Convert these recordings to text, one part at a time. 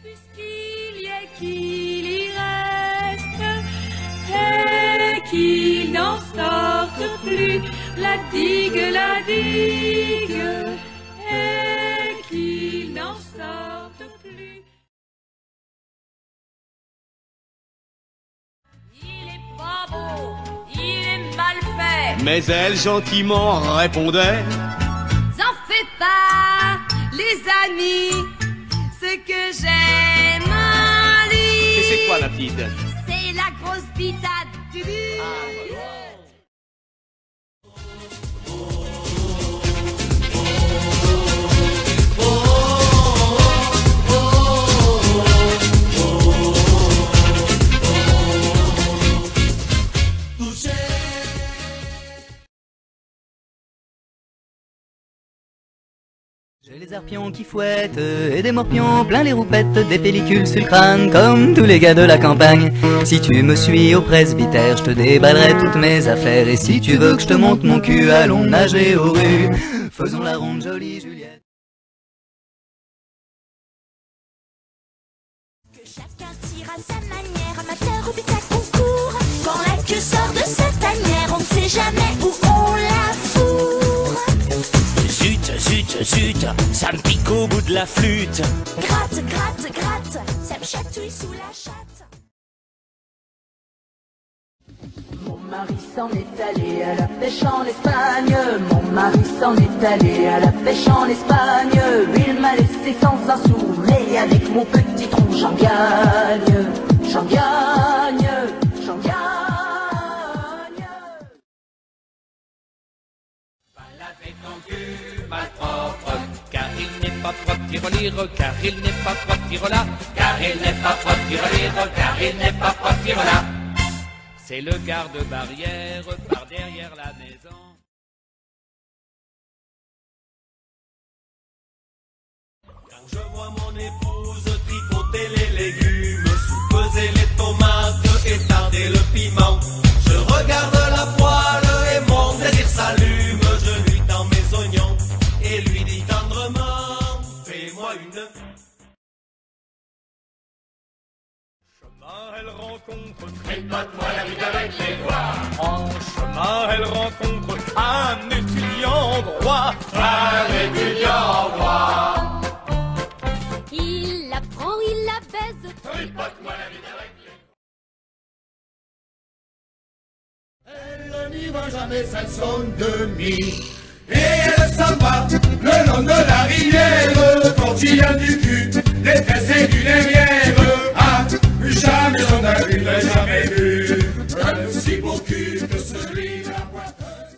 Puisqu'il y a qu'il y reste et qu'il n'en sorte plus, la digue, et qu'il n'en sorte plus. Il est pas beau, il est mal fait, mais elle gentiment répondait: n'en fais pas, les amis, ce que j'aime à lui. C'est quoi la petite? C'est la grosse bitade. J'ai les arpions qui fouettent et des morpions plein les roupettes, des pellicules sur le crâne comme tous les gars de la campagne. Si tu me suis au presbytère, je te déballerai toutes mes affaires. Et si tu veux que je te monte mon cul, allons nager aux rues. Faisons la ronde jolie Juliette. Que chacun tire à sa manière, amateur ou bêta concours. Quand la queue sort de sa tanière, on ne sait jamais où on la fourre. Zut, zut, zut, ça me pique au bout de la flûte. Gratte, gratte, gratte, ça me chatouille sous la chatte. Mon mari s'en est allé à la pêche en Espagne. Mon mari s'en est allé à la pêche en Espagne. Il m'a laissé sans un sou, mais avec mon petit tronc j'en gagne. J'en gagne, j'en gagne. Laver ton cul malpropre, car il n'est pas propre, tire-lire, car il n'est pas propre, tire-là, car il n'est pas propre, tire-lire, car il n'est pas propre, tire-là. C'est le garde-barrière par derrière la maison. Quand je vois mon épouse tripoter les légumes, sous-peser les tomates et tarder le piment, je regarde la poêle et mon désir s'allume. Je lui tends mes oignons et lui dis tendrement: fais-moi une. Chemin, elle rencontre, tripote-moi la vie avec les doigts. En chemin, elle rencontre un étudiant en droit. Un étudiant en droit. Il la prend, il la baise. Tripote-moi la vie avec les doigts. Elle n'y va jamais sans son demi. Et elle s'en va le long de la rivière, portillant du cul, des fesses et du derrière. Ah, jamais on n'a vu, jamais vu un si beau cul que celui de la boiteuse.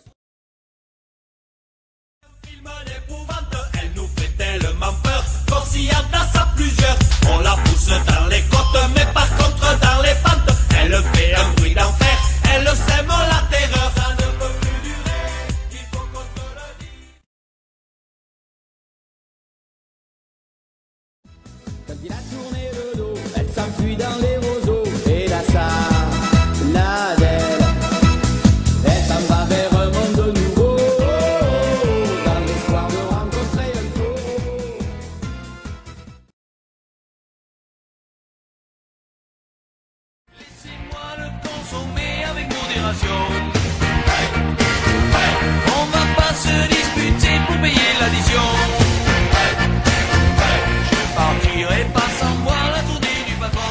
Film d'épouvante, elle nous fait tellement peur qu'on s'y entasse à plusieurs. On la pousse dans les côtes, mais par contre dans les pentes, elle fait un bruit d'enfer, elle sème la terreur. Ça ne peut plus durer, il faut qu'on te le dise. Quand il a tourné le dos, elle s'enfuit dans les roseaux. Et là ça, la belle, elle s'en va vers un monde nouveau, dans l'espoir de rencontrer un taureau. Laissez-moi le consommer avec modération. On va pas se disputer pour payer l'addition. Je partirai pas sans voir la tournée du patron.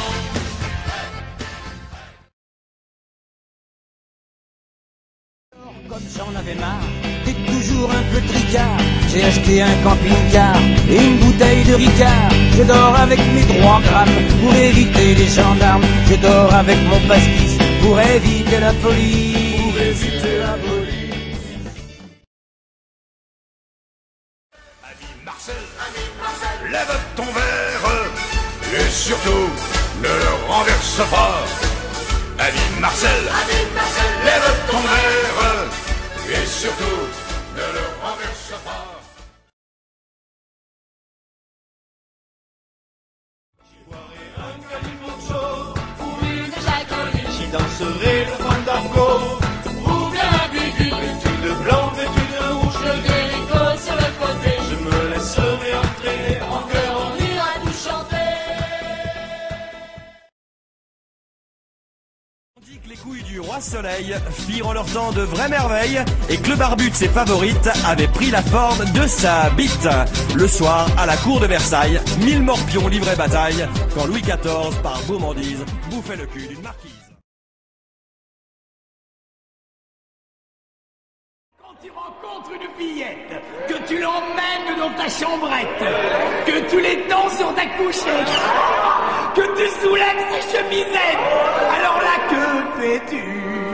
Comme j'en avais marre, t'es toujours un peu tricard. J'ai acheté un camping-car et une bouteille de Ricard. Je dors avec mes 3 grammes pour éviter les gendarmes. Je dors avec mon pastis pour éviter la police. Pour éviter la police. Marcel, lève ton verre et surtout ne le renverse pas. Ami Marcel, lève ton verre et surtout ne le renverse pas. J'y boirai un calimoncho ou une jacoline. J'y danserai le fandango ou bien la bibi. Vêtu de blanc, vêtu de rouge, le guérico sur le côté. Je me laisserai entraîner en cœur, on ira nous chanter. soleil firent en leur temps de vraies merveilles et que le barbu de ses favorites avait pris la forme de sa bite. Le soir, à la cour de Versailles, 1000 morpions livraient bataille quand Louis XIV, par gourmandise, bouffait le cul d'une marquise. Quand tu rencontres une fillette, que tu l'emmènes dans ta chambrette, que tu l'étends sur ta couchette, que tu soulèves ses chemisettes, alors là que fais-tu?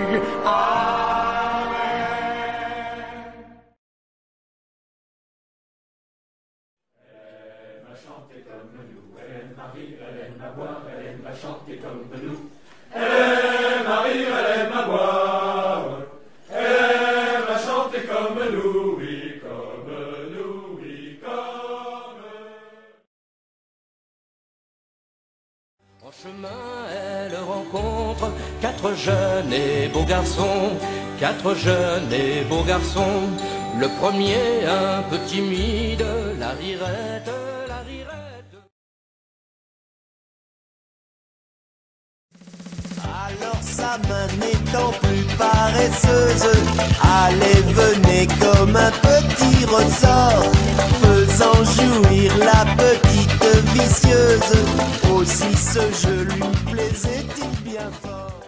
Elle m'a chanté comme nous, elle aime à rire, elle aime à boire, elle aime à chanter comme nous. Elle aime à rire, elle aime à boire, elle aime à chanter comme nous, oui, comme nous, oui, comme. En chemin, elle rencontre 4 jeunes et beaux garçons, 4 jeunes et beaux garçons. Le premier un peu timide, la rirette, la rirette. Alors sa main n'étant plus paresseuse, allez venez comme un petit ressort, faisant jouir la petite vicieuse. Aussi ce jeu lui plaisait-il bien fort.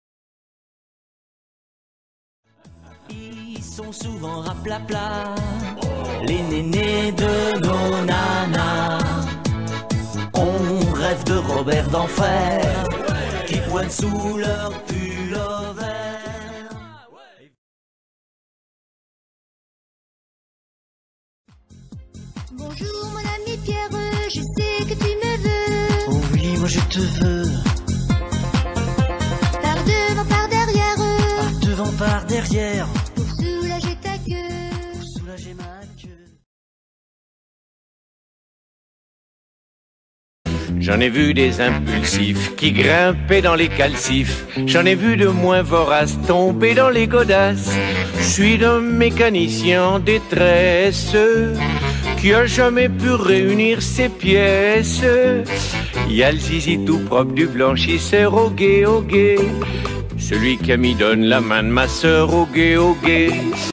Ils sont souvent raplapla, les nénés de nos nanas. On rêve de Robert d'Enfer, qui pointe sous leur pull vert. Bonjour mon ami Pierre, je sais que tu me veux. Oh oui, moi je te veux. Par devant, par derrière, Par devant, par derrière, pour soulager ta queue. pour soulager ma queue. J'en ai vu des impulsifs qui grimpaient dans les calcifs. J'en ai vu de moins voraces tomber dans les godasses. Je suis un mécanicien en détresse qui a jamais pu réunir ses pièces. Il y a le zizi tout propre du blanchisseur au gué, celui qui a mis donne la main de ma sœur au gué,